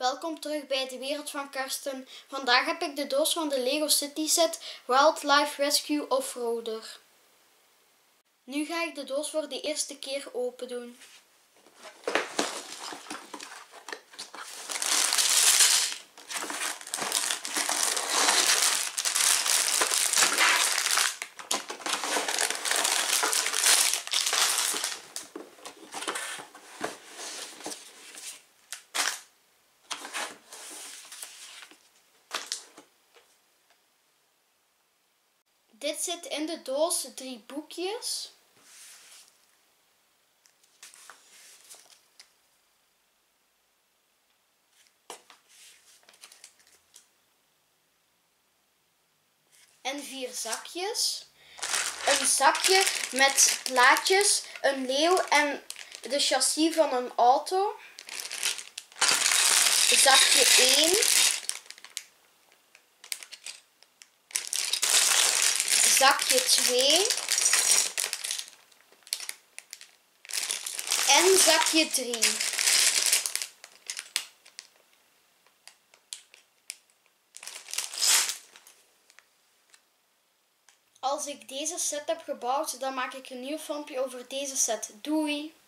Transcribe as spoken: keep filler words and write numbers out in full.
Welkom terug bij de wereld van Karsten. Vandaag heb ik de doos van de Lego City set Wildlife Rescue Offroader. Nu ga ik de doos voor de eerste keer open doen. Dit zit in de doos drie boekjes. En vier zakjes. Een zakje met plaatjes, een leeuw en de chassis van een auto. Zakje één. Zakje twee. En zakje drie. Als ik deze set heb gebouwd, dan maak ik een nieuw filmpje over deze set. Doei!